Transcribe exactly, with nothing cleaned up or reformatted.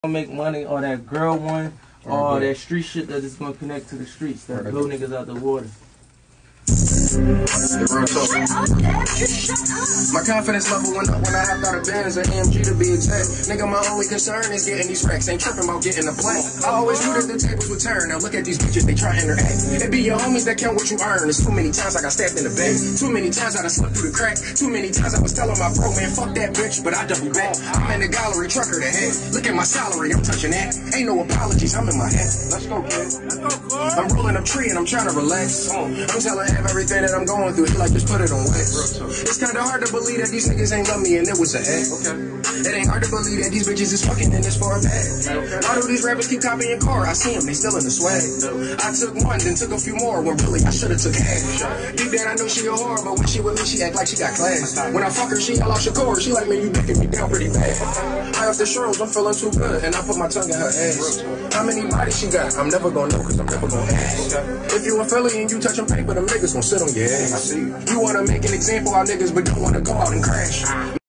Make money or that girl one or that street shit that is gonna connect to the streets that blow niggas out the water. The real talk. My confidence level went up when I hopped out of Benz or A M G to be exact. Nigga, my only concern is getting these racks. Ain't tripping about getting a plane. I always knew that the tables would turn. Now look at these bitches, they try to interact. It be your homies that count what you earn. It's too many times I got stabbed in the back. Too many times I done slipped through the crack. Too many times I was telling my bro, man, fuck that bitch, but I double back. I'm in the gallery, trucker the head. Look at my salary, I'm touching that. Ain't no apologies, I'm in my head. Let's go, kid. Let's go, Kur. I'm rolling up tree and I'm trying to relax. I'm telling him everything that I'm going through. He like, just put it on wax. It's kinda hard to believe that these niggas ain't love me and it was an act. Okay. It ain't hard to believe that these bitches is fucking in this for a bag. Okay. All of these rappers keep copying Kur. I see them, they still in the swag. I took one, then took a few more when really I should've took half. Deep down I know she a whore, but when she with me, she act like she got class. When I fuck her, she yell out Shakur. She like, man, you backing me down pretty bad. High off the shrooms, I'm feeling too good, and I put my tongue in her ass. How many bodies she got? I'm never gonna know, cause I'm never gonna ask. If you in Philly and you touching paper, them niggas gon' sit on your ass. You wanna make an example out niggas, but don't wanna go out and crash.